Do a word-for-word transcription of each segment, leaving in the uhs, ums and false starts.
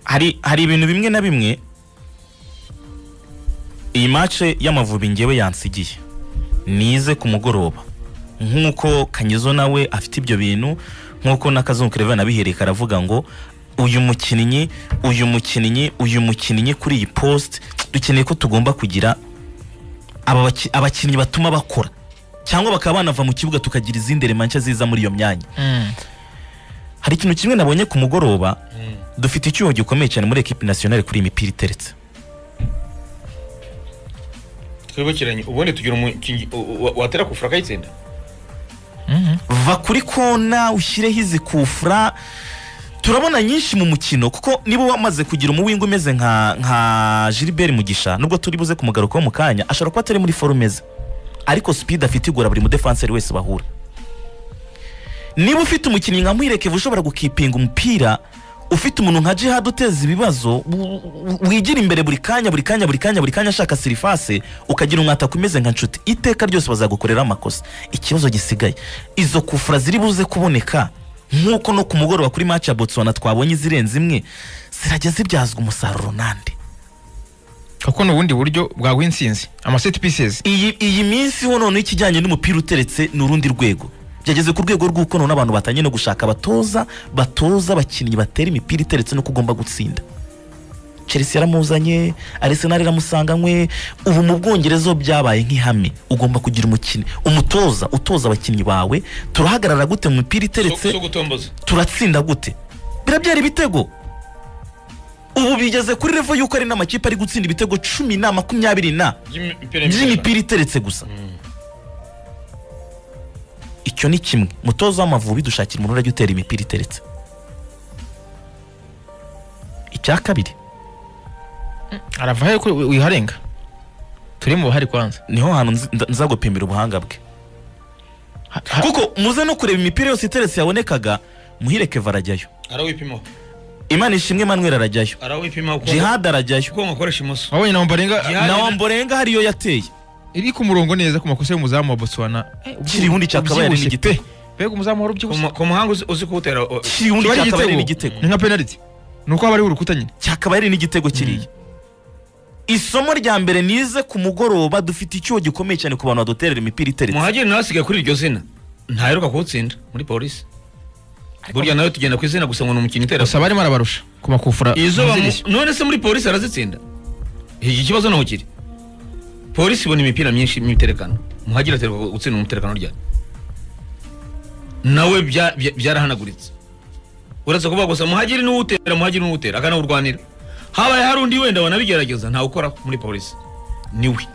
hari hari ibintu bimwe na bimwe iyi match y'Amavubi ngewe yansigiye nize ku mugoroba nkuko Kanyizo nawe afite ibyo bintu nkuko nakazungu Clever nabihereka aravuga ngo uyu mukinnyi uyu mukinnyi uyu mukinnyi kuri iyi post dukeneye ko tugomba kugira aba abakinnyi batuma bakora cyangwa bakaba banava mu kibuga tukagira izindi remancha ziza muri iyo myanya. mm. Hari ikintu kimwe nabonye ku mugoroba, mm. dufite icyuho gikomeye cyane muri equipe nationale kuri imipira iteretse. Twibukiranye ubone tugira umukinyi watera kufura kayitsinda. Mhm. Va kuri kona ushyireho izi kufura turabona nyinshi mu mukino kuko nibo wamaze kugira umuwingo umeze nka nka Gilbert Mugisha nubwo turi buze kumugaruka mu kanya ashobora kuba atari muri formeze ariko speed afite igora buri mu defenseur wese bahura. Niba ufite umukinnyi nka Muhireke ushobora gukipinga umupira ufite umuntu nka Jihad uteza ibibazo wigira imbere buri kanya buri kanya buri kanya buri kanya ashaka sirifase ukagira umwata kumeze nka nshuti iteka ryose bazagukorera amakosa. Ikibazo gisigaye izo kufura ziri buze kuboneka nkuko no ku mugoroba kuri match ya Botswana twabonye izirenze imwe zirajya zibyazwa umusaruro nande kuko no bundi buryo bwa winsinzi ama set pieces. Iyi iyi minsi ho none ikijyanye n'umupira uteretse n'urundi rwego byageze ku rwego rw'uko none abantu batanye no gushaka batoza batoza abakinnyi batera imipira iteretse no kugomba gutsinda. Chelsea yaramuzanye, Arsenal iramusanganywe, ubu mu Bwongereza byabaye nk'ihame ugomba kugira umukini umutoza utoza abakinnyi bawe turahagarara gute mu mipira iteretse so, so turatsinda gute birabyara ibitego. Ubu bigeze kuri level yuko ari n'amakipe ari gutsinda ibitego cumi na makumyabiri na by'imipira iteretse gusa. mm. Icyo ni kimwe mutoza w'Amavubi dushakira umuntu urajya utera imipira iteretse. Icya kabiri aravaye ko wiharenga turi mu bahari kwanza niho hantu nzagopimira ubuhanga bwe kuko muze no kureba imipira yose iteretse yabonekaga Muhireke varajyayo arawipimo Imana ishimwe Emmanuel arajyayo arawipimo Jihad arajyayo ko ngakoresha imoso wabonye na Mborenga na Wamborenga hariyo yateye iri ku murongo neza ku makosa y'umuzamu wa Botswana kiri hundi cyakabaye ari n'igitego bega umuzamu wari ubyibushye ku muhanga uzi kuwutera kiri hundi cyakabaye ari n'igitego ni nka penalty nuko abari urukuta nyine cyakabaye ari n'igitego kiriye. Isomo rya mbere nize ku mugoroba dufite icyo gikomeye cyane ku bantu badoterera imipira iteretse. Muhagiri nasigaye kuri iryo zina ntaheruka kuwutsinda muri polisi burya nayo tugenda ku izina gusa ngo n'umukinnyi itera gusa barimo arabarusha ku makufura izo none se muri polisi arazitsinda. Iki kibazo naho kiri polisi ibona imipira myinshi imiterekano Muhagiri aterwa gutsinda umuterekano rya nawe byarahanaguritse uretse kuvuga gusa Muhagiri n'uwutera Muhagiri n'uwutera akana urwanira habaye hari undi wenda wanabigerageza nta ukora muri polisi niwe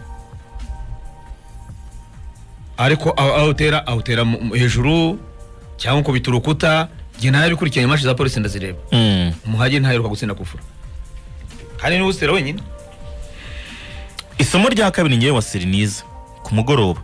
ariko awutera awutera hejuru cyangwa ko biturukuta gihe nayo bikurikiranye match za polisi ndazireba. mm. Muhagiri ntaheruka gutsinda kufura kandi ni usitera wenyine. Isomo rya kabiri ngiye wasiriniza ku mugoroba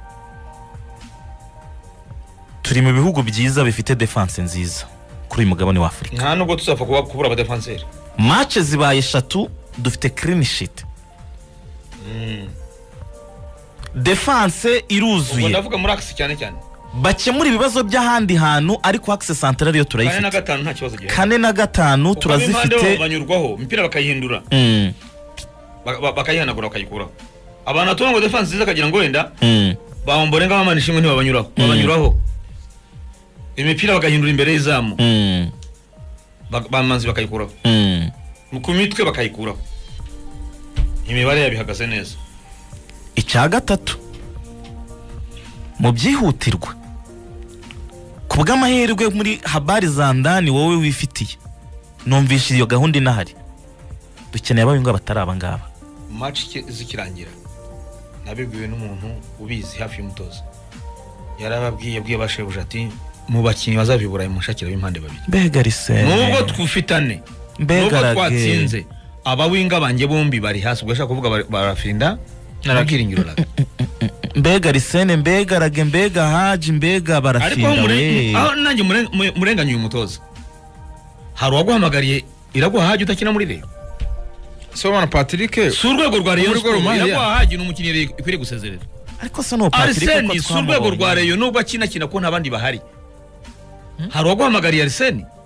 turi mu bihugu byiza bifite defense nziza kuri uyu mugabane wa Afrika nta nubwo tuzapfa kuba kubura aba defenseur. Match zibaye eshatu dufite clean sheet. mm. Defense iruzuye ubwo ndavuga muri axe cyane cyane bakemura ibibazo by'ahandi hantu ariko axe central yo turayifite. kane na gatanu nta kibazo gihe kane na gatanu turazifite banyurwaho imipira bakayihindura mm. bakayihanagura bakayikuraho abantu atungo defense ziza kagira ngo wenda mm. Bamborenga bamanishimwe ntibabanyuraho mm. babanyuraho imipira bakahindura imbere y'izamu mm. bamanzi bakayikuraho mm. ku mitwe bakayikuraho imibare yabihagaze neza. Icya gatatu mu byihutirwa ku bw'amahirwe muri habari za ndani wowe wifitiye numvise iyo gahunda inahari dukeneye ababinga bataraba ngaba match zikirangira nabibwiwe n'umuntu ubizi hafi y'umutoza yarababwiye bwiye bashebuje ati mu bakinyi bazavibura mushakira b'impande babiri mbega rise nubwo twufitane mbega twatsinze abawinga banje bombi bari hasi ubwo shaka kuvuga barafinda naragiringiro la mbega risene mbega rage mbega haji mbega barafinda we aho nanjye murenganye uyu mutoza hari waguhamagariye iraguha haji utakina muri rero so wana Patrick surwego rwa Rayon iraguha haji n'umukinnyi ikwiriye gusezerera ariko se no Patrick ko twamubonye surwego rwa Rayon nubwo akina kina ko ntabandi bahari hari waguhamagariye Arsene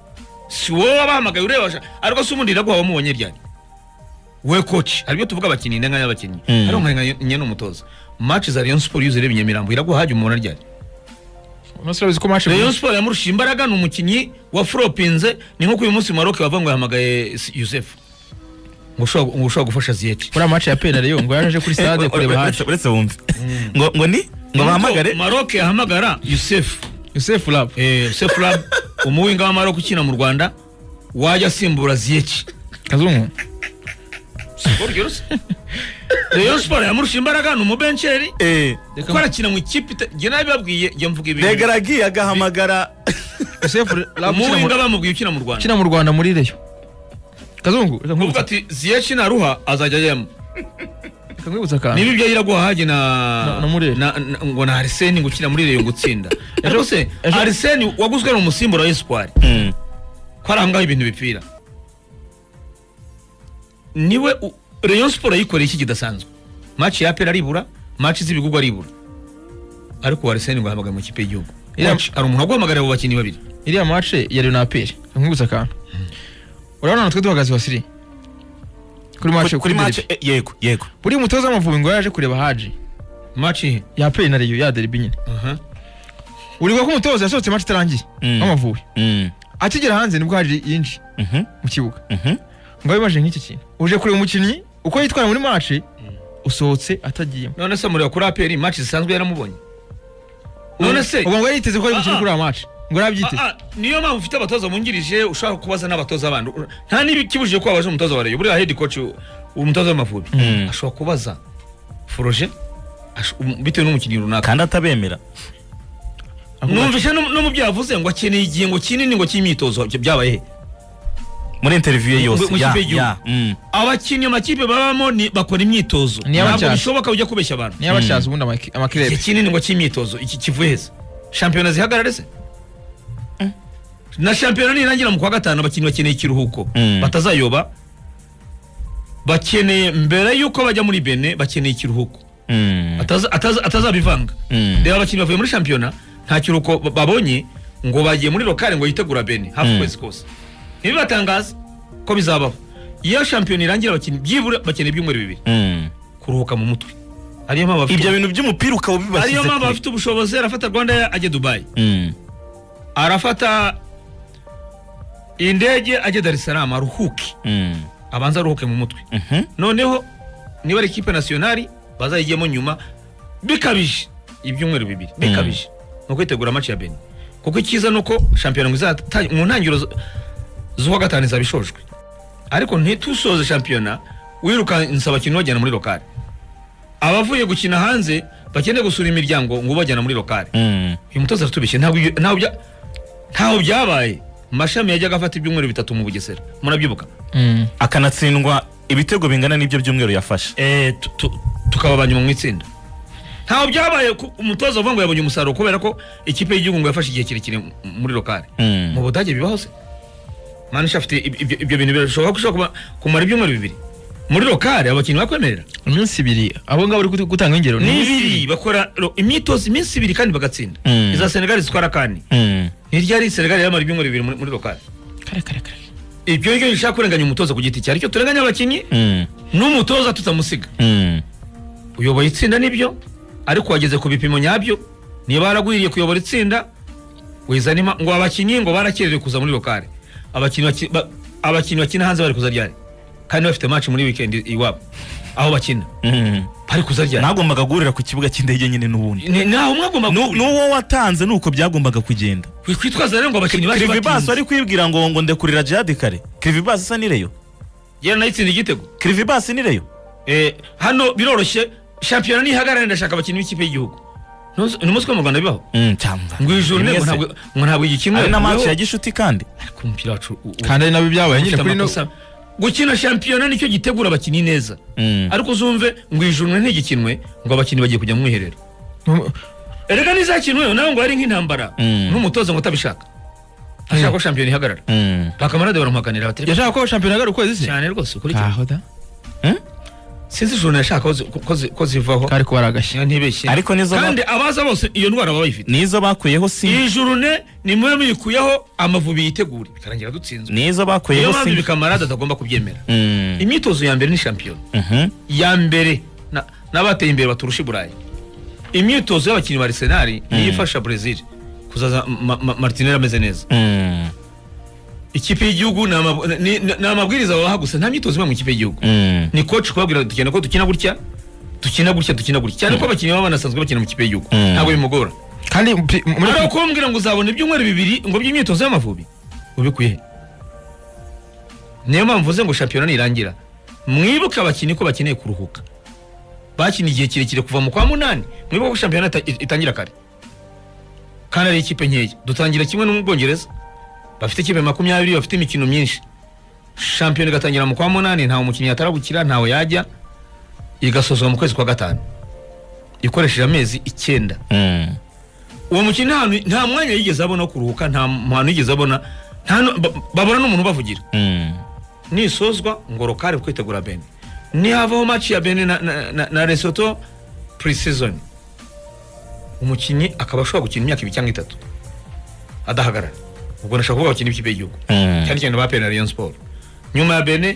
si wowe wabahamagaye ureba ariko se ubundi iraguha wamubonye ryari we coach aribyo tuvuga abakinnyi ndenga y'abakinnyi ariko nkanya n'umutoza match za Rayon Sport yuze rebye Nyamirambo iraguha haje umuntu ryari Umusore ko match Rayon Sport yamurusha imbaraga n'umukinnyi wa Flopinze ni nko uyu munsi Maroc bavangwe yahamagaye Youssef ngo ushobora gufasha Ziyech kuri match ya penalty yo ngo yaje kuri stade kureba haje uretse wumve ngo ngo ni ngo bahamagare Maroc yahamagara Youssef Youssef Lab eh Youssef Lab umuwinga wa Maroc ukina mu Rwanda wajya simbura Ziyech Kazungu Sport girls Rayon Sport yamurusha imbaraga n'umubencheri eh ko arakina mu ikipe je nabibabwiye je mvuga ibintu Degaragi agahamagara Youssef Lab umuwinga bamubwiye ukina mu Rwanda kina mu Rwanda muri Reyo Kazungu uvuga ati Ziyech naruha azajya yema Kamwibutsa ka nibi byo iraguha haje na na ngo na Arsene ngo ukina muri Reyo gutsinda ariko se Arsene waguzwe n'umusimbura wa Espoir ko arangaho ibintu bipfira niwe Rayon Sport yikoreye iki kidasanzwe match ya pera ribura match z'ibigugwa ribura ariko Arsene ngo ahamagaye mu kipe y'igihugu ari umuntu agwamagara abo bakinnyi babiri iriya match ya Rayon Aperi kamwibutsa ka urabona natwe duhagaze wasiri kuri match kuri match yego yego buri mutoza w'Amavubi ngo yaje kureba Haji match ya Aperi na Rayon ya derby nyine aha uri ko umutoza yasohotse match tarangiye w'Amavubi akigera hanze nibwo Haji yinji mu kibuga ngo bibaje nk'iki kintu uje kureba umukinnyi uko yitwara muri match usohotse atagiyemo none se muri kuri Aperi match zisanzwe yaramubonye none se ubwo ngo yiteze ko ari gukina kuri match ngo rabyite niyo mpamvu ufite abatoza bungirije ushaka kubaza n'abatoza abandi nta n'ibikibujije ko abaje umutoza wa Rayon buri head coach umutoza w'Amavubi ashobora kubaza Froje bitewe n'umukinnyi runaka kandi atabemera numvise no mu byavuze ngo akeneye igihengo kinini ngo cy'imyitozo byabaye he muri interview yose ya ya abakinnyi amakipe babamo bakora imyitozo ntabwo bishoboka ujya kubeshya abantu niyo abashaza ubundi amakirebe kinini ngo cy'imyitozo iki kivuye heza shampiyona zihagarare se na shampiyona nirangira mu kwa gatanu abakinnyi bakeneye ikiruhuko batazayoba bakeneye mbere yuko bajya muri Bene bakeneye ikiruhuko atazabivanga reba abakinnyi bavuye muri shampiyona nta kiruhuko babonye ngo bagiye muri lokale ngo yitegura Bene hafi kwezi kose ntibibatangaza ko bizabaho iyo shampiyona irangira abakinnyi byibura bakeneye ibyumweru bibiri kuruhuka mu mutwe ariyo mpamvu bafite ibyo bintu by'umupira ukaba bibashyize ariyo mpamvu bafite ubushobozi arafata Rwanda ajya Dubai arafata indege ajya Dar es Salaam aruhuke abanza aruhuke mu mutwe noneho niba ari equipe nationale bazayigemo nyuma bikabije ibyumweru bibiri bikabije no kwitegura match ya Benin kuko ikiza nuko shampiyona ngo izatanga mu ntangiro zuwa gatanu zabishojwe ariko ntitusoze shampiyona wiruka insaba kintu bajyana muri lokale abavuye gukina hanze bakeneye gusura imiryango ngo bajyana muri lokale uyu mutoza artubishye ntabwo ntabwo bya ntaho byabaye mashami yajyaga afata ibyumweru bitatu mu Bugesera murabyibuka akanatsindwa ibitego bingana n'ibyo byumweru yafashe eh tukababanya mu itsinda ntaho byabaye umutoza uvuga ngo yabonye umusaruro kubera ko ikipe y'igihugu ngo yafashe igihe kirekire muri lokale mu Budage bibaho se manisha afite ibyo bintu birashoboka kushobora kumara ibyumweru bibiri muri lokale abakinnyi bakwemerera iminsi ibiri abo ngabo uri gutanga ingero ni ibiri bakora imyitozo iminsi ibiri kandi bagatsinda iza Senegal zitwara kandi hirya ari Senegal yamara ibyumweru bibiri muri lokale kare kare kare ibyo ngibyo bishaka kurenganya umutoza ku giti cye ariko turenganya abakinnyi n'umutoza tutamusiga uyoboye itsinda nibyo ariko wageze ku bipimo nyabyo niba baragwiriye kuyobora itsinda wizanima ngo abakinnyi ngo barakererewe kuza muri lokale abakinnyi abakinnyi bakina hanze bari kuza ryari kandi bafite match muri weekend iwabo aho bakina bari kuza ryari nagombaga guhurira ku kibuga cy'indege nyine n'ubundi naho mwagomba n'uwo watanze nuko byagombaga kugenda kwitwaza rero ngo abakinnyi baje Krivibas ari kwibwira ngo ngo ndekurira Jihad kare Krivibas isa nireyo yera nayitsinda igitego Krivibas nireyo eh hano biroroshye shampiyona ni hagarara ndashaka abakinnyi b'ikipe y'igihugu ni umunsi mu Rwanda bibaho cyamba ngo ijuru nego ntabwo ngo ntabwo igikinwe ari na match ya gishuti kandi ku mupira wacu kandi ari nabyo byabaye nyine kuri no gukina shampiyona nicyo gitegura abakinnyi neza ariko uzumve ngo ijuru ntigikinwe ngo abakinnyi bagiye kujya mu mwiherero erega nizakinwe nawe ngo ari nk'intambara n'umutoza ngo utabishaka ashaka ko shampiyona ihagarara bakamarade baramuhakanira batari yashaka ko shampiyona ihagarara ukwezi se cyane rwose kuri cyo aho da sinzi journée yashaka ko zi- ko zi- ko zivaho kari kuba aragashya ntibeshye Ariko nizo ba- kandi abaza bose iyo ndwara baba bayifite nizo bakuyeho si iyi journée ni mwe muyikuyeho Amavubi yitegura bikarangira dutsinzwe nizo niyo bakuyeho mpamvu si bikamarada atagomba kubyemera Mm. imyitozo ya mbere ni shampiyona Mhm. ya mbere na- n'abateye imbere baturusha i Burayi imyitozo y'abakinnyi ba Arsenal niyo ifasha Brazil kuzaza Ma- Ma- Martinelli ameze neza Mm. ikipe y'igihugu ni ama- ni- ni- ni amabwiriza babaha gusa nta myitozo iba mu ikipe y'igihugu Mm. ni coach kubabwira dukina ko dukina gutya dukina gutya dukina gutya cyane ko abakinnyi baba banasanzwe bakina mu kipe y'igihugu Mm. ntabwo bimugora kandi pi- muri ari kumbwira ngo uzabona ibyumweru bibiri ngo by'imyitozo y'Amavubi ubikuye he? niyo mpamvu mvuze ngo shampiyona nirangira mwibuke abakinnyi ko bakeneye kuruhuka bakina igihe kirekire kuva mu kwa munani mwibuke ko shampiyona ita- itangira kare kandi ari ikipe nkeya dutangira kimwe no mu Bwongereza bafite ikipe makumyabiri bafite imikino myinshi shampiyona igatangira mu kwa munani ntawe umukinnyi atarabukira ntawe yajya igasozwa mu kwezi kwa gatanu ikoresheje amezi icyenda Mm. uwo mukinnyi nta hantu- nta mwanya yigeze abona wo kuruhuka nta hantu yigeze abona nta nu- ba- babona n'umuntu ubavugira Mm. nisozwa ngo rokare kwitegura Benin nihavaho match ya Benin na, na, na, na Lesotho pre-season umukinnyi akaba ashobora gukina imyaka ibiri cyangwa itatu adahagarara ubwo nashaka kuvuga abakinnyi b'ikipe y'igihugu Mm. cyane cyane ba P N Rayon Sport nyuma ya Benin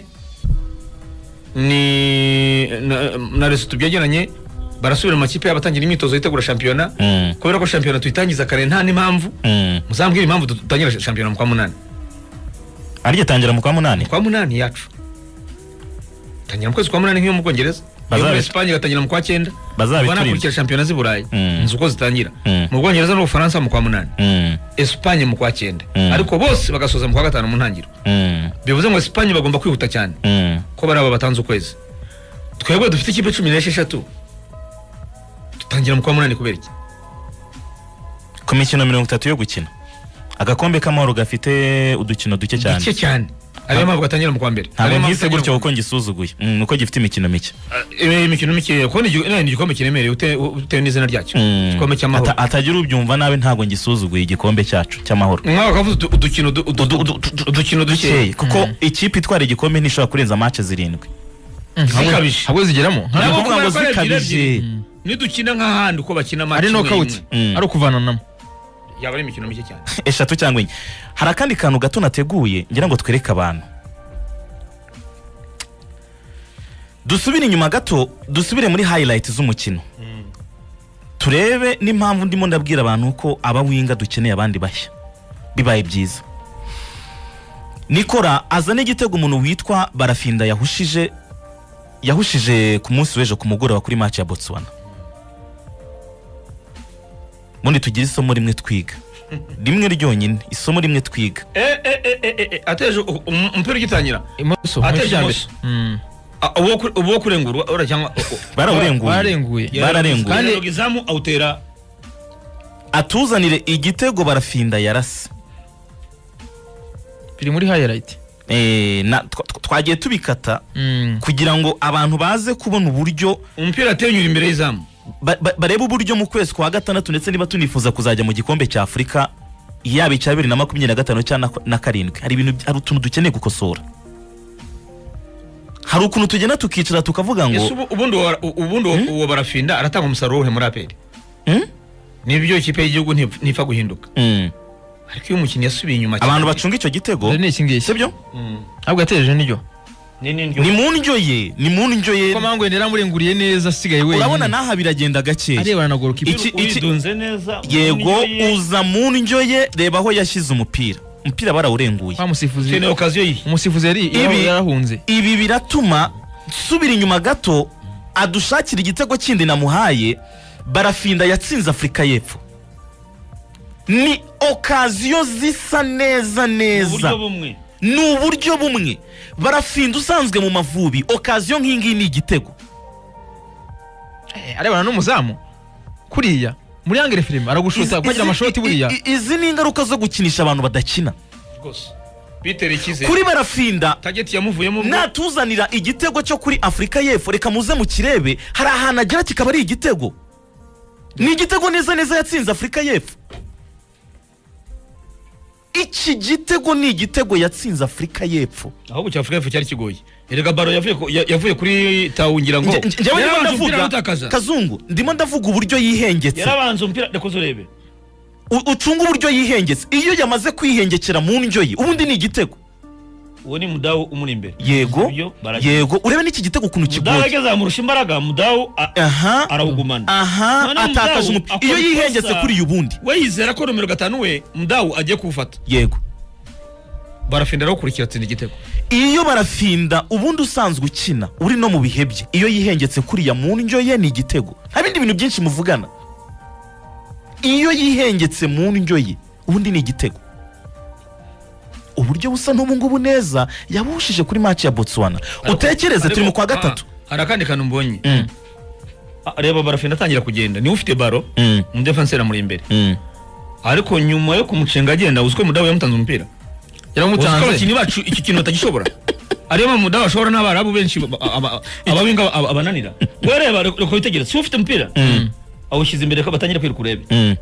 ni na, na Lesotho byegeranye barasubira mu makipe y'abatangira imyitozo yitegura shampiyona Mm. kubera ko shampiyona tuyitangiza kare nta n'impamvu Mm. muzambwira impamvu dutangira shampiyona mu kwa munani Arya tangira mu kwa munani kwa munani yacu tangira mu kwezi kwa munani nk'iyo mu Bwongereza iyo Bazabe- muri Espagne igatangira mu kwa cyenda Bazabiturinde. banakurikira shampiyona z'i Burayi Mm. nzi uko zitangira Mm. mu Bwongereza no mu Bufaransa mu kwa munani Mm. Espagne mu kwa cyenda Mm. ariko bose bagasoza mu kwa gatanu mu ntangiro Mm. bivuze ngo Espagne bagomba kwihuta cyane Mm. ko bari aba batanze ukwezi twebwe dufite ikipe cumi n'esheshatu dutangira mu kwa munani kubera iki ku mikino mirongo itatu yo gukina agakombe k'amahoro gafite udukino duke cyane bike cyane ariyo mpamvu gatangira mu kwa mbere ntabwo Ariyo mpamvu nkise gatangira gutyo mu- kuko ngisuzuguye Mm, nuko gifite imikino mike Eh, imikino mike kuko ni igi- ni igikombe kiremereye ute- utewe n'izina ryacyo Mm. igikombe cy'amahoro Ata- atagira ubyumva nabi ntabwo ngisuzuguye igikombe cyacu cy'amahoro mwaba kavuze udu- udukino du- udu- udu- udu- udukino Dukeye, dukeya kuko ikipe itwara igikombe ntishobora kurenza match zirindwi zikabije ahubwo zigeramo Ntabwo Nabo kuvuga ngo kubera ko ari ebyiri zikabije. ebyiri. nidukina nk'ahandi uko bakina match ari imwe knockout imwe, Mm. ari ukuvananamo yaba ari imikino mike cyane eshatu cyangwa enye hari akandi kantu gato nateguye ngira ngo twereke abantu dusubire inyuma gato dusubire muri highlight z'umukino turebe n'impamvu ndimo ndabwira abantu ko aba winga dukeneye abandi bashya bibaye byiza Nikora azana igitego umuntu witwa Barafinda yahushije yahushije ku munsi w'ejo ku mugoroba kuri match ya Botswana mundi tugira isomo rimwe twiga rimwe ryonyine isomo rimwe twiga eh eh eh eh eh ateje u- um- umupira ugitangira imoso Ateje muri cyambere imoso. Mm. Ah, uwo ku- uwo kurengurwa ora cyangwa barawurenguye bararenguye Bararenguye. kandi Kandi- izamu awutera atuzanire igitego Barafinda yarase biri muri highlight eh na twa- twa- twagiye tubikata Mm. kugira ngo abantu baze kubona uburyo umupira atenyura imbere y'izamu ba- ba- barebe uburyo mu kwezi kwa gatandatu ndetse niba tunifuza kuzajya mu gikombe cya Afurika yaba icya bibiri na makumyabiri na gatanu cyangwa na- na karindwi hari ibintu hari utuntu dukeneye gukosora hari ukuntu tugenda tukicara tukavuga ngo ese ubu- ubundi uwo- ubundi uwo- uwo Barafinda aratanga umusaruro uwuhe muri aperi Hmm? nibyo ikipe y'igihugu ntip- ntipfa guhinduka Mm. ariko iyo umukinnyi yasubiye inyuma abantu bacunga icyo gitego dore ni iki ngiki sibyo ahubwo yateje niryo ni ni mu ndyo ye ni mu ndyo ye ko mangu yenda yaramurenguriye neza asigaye wenyine urabona n'aha biragenda gakeya arebana na goalkeeper Iki- uyidunze neza yego uza mu ndyo ye reba aho yashyize umupira umupira barawurenguye wa musifuzi ukeneye okaziyo yihe umusifuzi yari Ibi- yarahunze ibi biratuma subira inyuma gato adushakira igitego kindi namuhaye Barafinda yatsinze Afurika y'Epfo ni okaziyo zisa neza neza uburyo bumwe ni uburyo bumwe Barafinda usanzwe mu Mavubi okaziyo nk'ingiyi ni igitego Eh, arebana n'umuzamu kuriya muri angere filime aragushuta Izi- kwagira amashoti i- buriya i- izi ni ingaruka zo gukinisha abantu badakina rwose bitera icyizere kuri Barafinda tageti yamuvuyemo ubwo natuzanira igitego cyo kuri Afurika y'Epfo reka muze mu kirebe hari ahantu agera kikaba ari igitego ni igitego neza neza yatsinze Afurika y'Epfo iki gitego ni igitego yatsinze Afurika y'Epfo. ahubwo cya Afurika y'Epfo cyari kigoye erega baro yavuye ku- ya- yavuye kuri tawungira ngo Nge- njyewe ndimo yarabanza umupira ndavuga arawutakaza. Kazungu, ndimo ndavuga uburyo yihengetse. yarabanza umupira ndakoze urebe U- ucunga uburyo yihengetse. Iyo yamaze kwihengekera mu ndyo ye ubundi ni igitego. uwo ni mudawu umuri imbere Yego Ibyo baragiye. yego urebe n'iki gitego ukuntu mudawu kigoye. yageze amurusha imbaraga mudawu a- Aha arawugumana aha Noneho atakaje Mudawu umupira. akora Iyo yihengetse ikosa. kuri uyu bundi. we yizera ko nomero gatanu we mudawu agiye kuwufata Yego. barafinda arawukurikira atsinda igitego Iyo barafinda ubundi usanzwe ukina uri no mu bihe bye. Iyo yihengetse kuriya mu ndyo ye ni igitego. Nta bindi bintu byinshi muvugana. Iyo yihengetse mu ndyo ye ubundi ni igitego. Uburyo busa n'ubu ngubu neza yabushije kuri match ya Botswana. Utekereze turi mu kwa gatatu. Ah, hari akandi kantu mbonye Mm. Ah, reba barafinda atangira kugenda niwe ufite baro Mm. umudefanseri amuri imbere Mm. ariko nyuma yo kumucenga agenda uziko mudawu yamutanze umupira uziko yaramutanze abakinnyi bacu iki kintu batagishobora ariyo mpamvu mudawu ashobora n'abarabu benshi ba- ba- aba- ababinga aba- abananira we reba reka witegereze si ufite umupira awushyize imbere ko batangira kwiruka urebe Mm.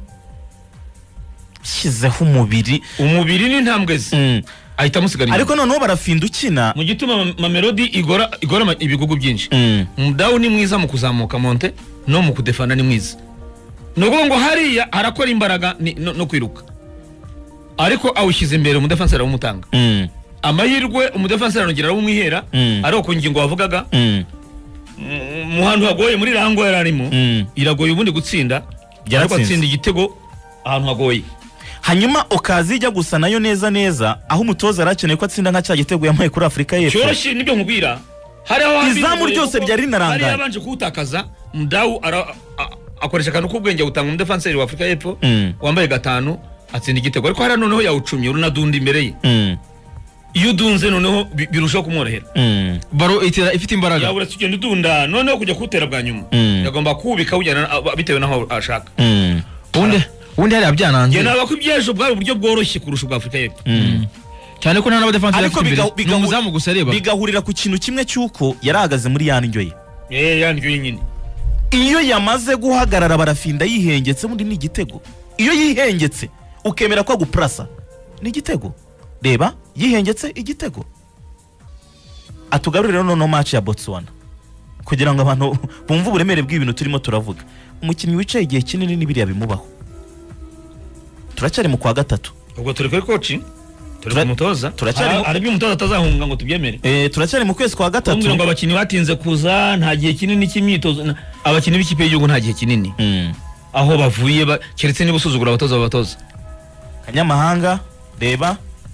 Shyizeho umubiri. umubiri n'intambwe ze Mm. ahita amusigara inyuma Ariko noneho barafinda ukina. mu gituma ma- mamelodi igora igora ama- ibigugu byinshi Mm. mudawu ni mwiza mu kuzamuka monte no mu kudefana ni mwiza ni ukuvuga ngo hariya harakora imbaraga ni- no no kwiruka ariko awushyize imbere umudefanseri arawumutanga Mm. amahirwe umudefanseri arongera arawumwihera Mm. ariko ku ngingo wavugaga Mm. mu- mu hantu hagoye muri rango yari arimo Mm. iragoye ubundi gutsinda ariko Yaratsinze. atsinda igitego ahantu hagoye Hanyuma okazi ijya gusa nayo neza neza aho umutoza yarakeneye ko atsinda nka cya gitego yamuhaye kuri Afurika y'Epfo. cyoroshye nibyo nkubwira hariho Izamu ryose ryari rinarangaye. hari yabanje kuwutakaza mudawu ara- a- akoresha akantu k'ubwenge awutanga umudefanseri wa Afurika y'Epfo Mm. wambaye gatanu atsinda igitego ariko hariya noneho yawucumye urunadunda imbere ye Mm. iyo udunze noneho bi- birushaho kumworohera Mm. baro itera ifite imbaraga yabura tugenda udunda noneho kujya kuwutera bwa nyuma Mm. yagomba kuwubika awujyana na- bitewe n'aho ashaka Mm. ubundi ubundi hariya byananze njye naba ko iby'ejo bwari uburyo bworoshye kurusha ubwa Afurika y'Epfo Mm. cyane ko nta n'abadefanseri Ariko bafite imbere biga- ni bigahu- umuzamu gusa areba bigahurira ku kintu kimwe cy'uko yari ahagaze muri ya ndyo ye. eh yandyo nyine Iyo yamaze guhagarara barafinda yihengetse ubundi ni igitego. Iyo yihengetse ukemera ko agupurasa ni igitego. Reba yihengetse igitego. Atugarurire noneho match ya Botswana kugira ngo abantu bumve uburemere bw'ibintu turimo turavuga. Umukinnyi wicaye igihe kinini n'ibiriya bimubaho. Turacyari mu kwa gatatu. ubwo turi kuri koci turi Tura- ku mutoza turacyari mu- hari ibyo umutoza atazahunga ngo tubyemere Eh turacyari mu kwezi kwa gatatu. kumbwira ngo abakinnyi batinze kuza nta gihe kinini cy'imyitozo na- abakinnyi b'ikipe y'igihugu nta gihe kinini Mm. aho bavuye ba- keretse niba usuzugura abatoza babatoza Kanyamahanga reba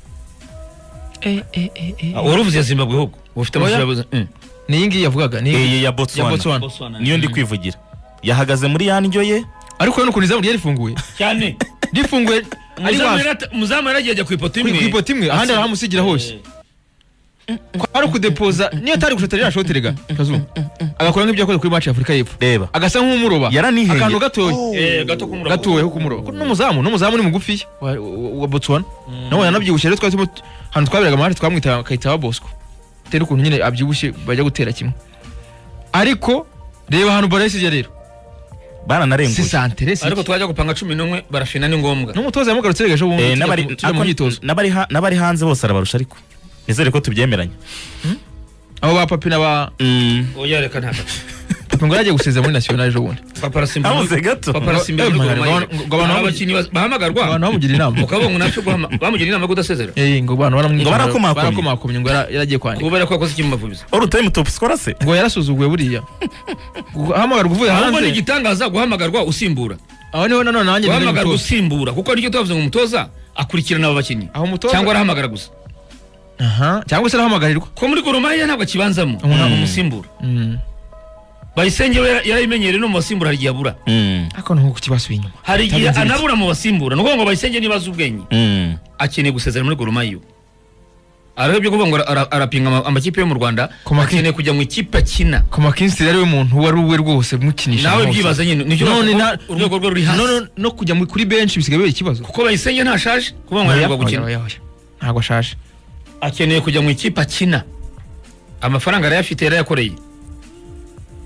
wari uvuze ya Zimbabwe ahubwo ufite Oya. amashusho yabuze Mm. ni iyi ngiyi yavugaga ni eh, ya ya Botswana. Botswana Botswana. Niyo ndi kwivugira. Yahagaze muri ya ndyo ye. ariko rero ukuntu izamu ryari rifunguye cyane rifunguye ari Umuzamu wazi yarata- umuzamu yaragiye ajya ku ipoto kuri imwe ku ipoto imwe ahandi arahamusigira hose ari ukudepoza niyo atari gushota ririya shote rega kazu agakora nk'ibyo yakoze kuri match ya Afurika y'Epfo Reba. agasa nk'umuroba Yaranihenge. akantu gatoya Oh. Eh, gato k'umurongo. gatoya ho kumuroba kuko n'umuzamu n'umuzamu ni mugufi wa, wa, wa Botswana nawe yanabyibushye rero twari turimo hano twabiraga match twamwita Kayita wa Bosco tera ukuntu nyine abyibushye bajya gutera kimwe ariko reba ahantu Baresi rero si Baranarenguye. santere si ariko twajya gupanga cumi n'umwe barafina ni ngombwa n'umutoza yamugarutse rega ejo bundi Eh, tujya n'abari mu- tujya mu ariko myitozo n'abari ha- n'abari hanze bose arabarusha ariko. Nizere ko tubyemeranya. abo ba papi na ba Mm. oya reka nta papi ngo yaragiye gusezera muri national ejo bundi papa arasimba Habuze gato. papa arasimba Eh, muri man, Gor Mahia. ngo- ngo abantu Hari bamu- abakinnyi bas- bahamagarwa abantu bamugira inama ukabona ngo napfe guhama bamugira inama yo kudasezera eh ngo abantu baramwita Ngo barakomakomye. barakomakomye ngo yara- yaragiye kwandika kubera ko yakoze ikimubavubiza All time top scorer se. ngo yarasuzuguye buriya guhamagarwa uvuye ahubwo ni hanze igitangaza guhamagarwa usimbura aho niho nanone nanjye ndi guhamagarwa umutoza usimbura kuko nicyo tubavuze ngo umutoza akurikirana abo bakinnyi aho umutoza cyangwa arahamagara gusa aha cyangwa se arahamagarirwa ko muri Gor Mahia ntabwo akibanzamo Mm. ntabwo umusimbura Mm. Bayisenge we yarayimenyereye no mu basimbura hari igihe abura Mm. ariko nkuko kibasubiye inyuma hari igihe Bitagenze bityo. anabura mu basimbura ni ukuvuga ngo Bayisenge niba azi ubwenge Mm. akeneye gusezera muri Gor Mahia araho ibyo kuvuga ngo ara- ara- arapinga ama- amakipe yo mu Rwanda Ku maki- akeneye kujya mu ikipe akina ku makinsitiri ari we muntu wari uwe rwose mukinisha nawe hose. byibaza nyine nicyo none bavuga na- ko urwego rwe ruri hasi no, no, no kujya muri- kuri benshi bisigaye bibera ikibazo kuko Bayisenge ntashaje kuvuga ngo Oya, arangwa gukina oya, oya. ntabwo ashaje akeneye kujya mu ikipe akina amafaranga arayafite yarayakoreye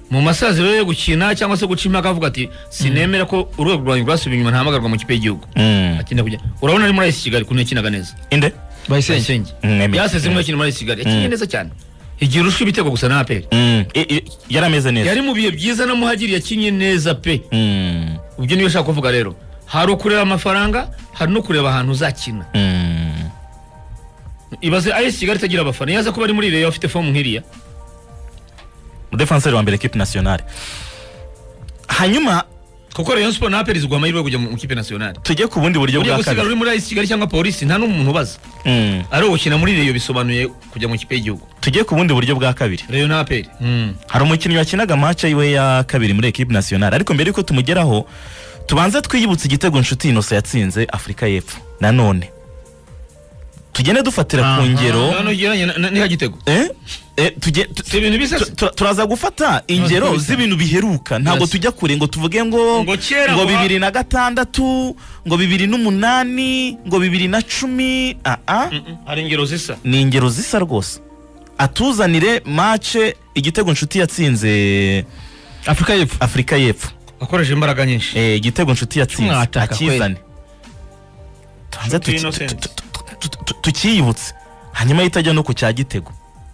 mu masaziro yo gukina cyangwa se guca impaka avuga ati sinemera ko urwego rwanyu rwasubiye inyuma ntahamagarwa mu kipe y'igihugu atinda kujya urabona ari muri A S Kigali kuntu yakinaga neza inde Bayisenge yaseze muri yakina muri A S Kigali yakinnye neza cyane igihe urushwe ibitego gusa na A P R yarameze neza yari mu bihe byiza no muhagiri yakinnye neza pe ubyo niyo ushaka kuvuga rero hari ukureba amafaranga hari no kureba ahantu uzakina ibaze A S Kigali itagira abafana yaza ko bari muri Rayon afite form nkiriya defenseur wa mbere equipe nationale hanyuma kuko Rayon Sport na A P R izigwa amahirwe kujya mu kipe nationale tujye ku bundi buryo bwa kabiri uri muri A S Kigali cyangwa polisi nta n'umuntu ubaza ari ukina muri Rayon bisobanuye kujya mu kipe y'igihugu tujye ku bundi buryo bwa kabiri Rayon na A P R hari umukinnyi wakinaga match yiwe ya kabiri muri equipe nationale ariko mbere yuko tumugeraho tubanze twiyibutse igitego Nshuti Innocent yatsinze Afrika y'Epfo nanone tugende dufatira ku ngero hano geranye ni hagitego eh eh tujye ibintu bisa turaza gufata ingero z'ibintu biheruka ntago tujya kure ngo tuvuge ngo ngo bibiri na gatandatu ngo bibiri n'umunani ngo bibiri na cumi a a hari ingero zisa ni ingero zisa rwose atuzanire match igitego Nshuti yatsinze Afrika y'Epfo Afrika y'Epfo akoresha imbaraga nyinshi eh igitego Nshuti yatsinze akizane tanze tukiyibutse hanyuma yitajya no ku cya gitego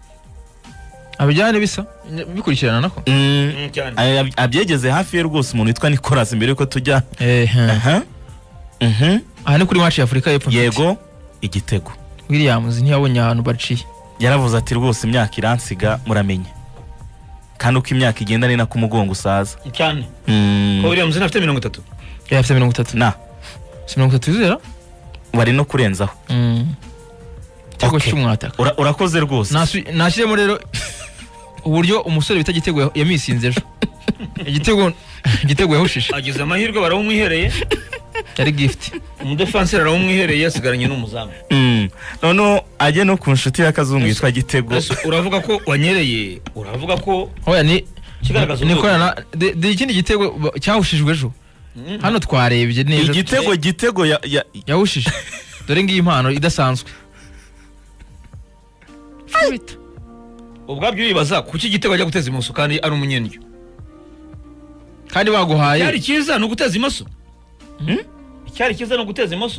abijyane bisa bikurikirana nako abyegeze hafi ye rwose umuntu witwa Nicolas mbere yuko tujya aha mhm aha ni kuri match ya Afrika y'Epfo yego igitego Williams ntiyabonye ahantu baciye yaravuze ati rwose imyaka iransiga muramenye kandi uko imyaka igenda ni nako umugongo usaza cyane ko Williams afite mirongo itatu afite mirongo itatu na mirongo itatu zera bari no kurenzaho cyako cy'umwataka urakoze rwose nashyiremo rero uburyo umusore bita Gitego yamisinze ejo igitego igitego yahushije agize amahirwe barawumwihereye yari gift umudefenseur arawumwihereye yasigaranye n'umuzamu none ajye no ku Nshuti y'Akazungu yitwa Gitego uravuga ko wanyereye uravuga ko oya ni nikorana de ikindi gitego cyahushijwe ejo hano twarebye neza igitego gitego yahushije dore ngiyi impano idasanzwe ubwabyo bibaza kuki igitego ajya guteza imoso kandi ari umunyendyo kandi baguhaye cyari cyiza no guteza imoso cyari cyiza no guteza imoso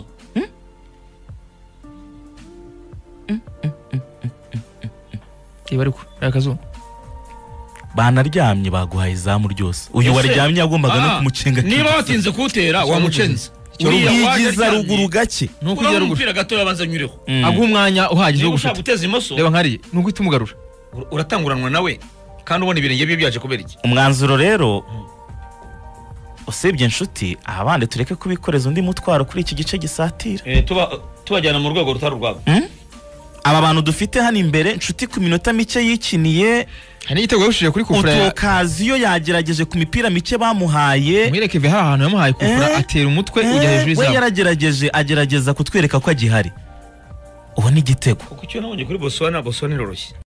bari ku Akazungu banaryamye baguhaye izamu ryose uyu waryamye agombaga no kumucenga niba watinze kutera wamucenze uriyigiza ruguru gake nuko ugera umupira gato yabanza nyureho aguha umwanya uhagije wo gushuta guteza imoso reba nkari nuko itumugarura uratanguranwa nawe kandi ubona ibirenge bye byaje kubera iki umwanzuro rero usibye Nshuti abandi tureke kubikoreza undi mutwaro kuri iki gice gisatira eh tuba tubajyana mu rwego rutari rwabo aba bantu dufite hano imbere Nshuti ku minota mike yikiniye hani igitego yahushije kuri kufura utokaziyo yagerageje ku mipira mike bamuhaye mwireke ve hahantu yamuhaye kufura atera umutwe ujya hejuru izamu we yaragerageje agerageza kutwereka ko agihari uwo ni igitego kuko icyo nabonye kuri Botswana Botswana iroroshye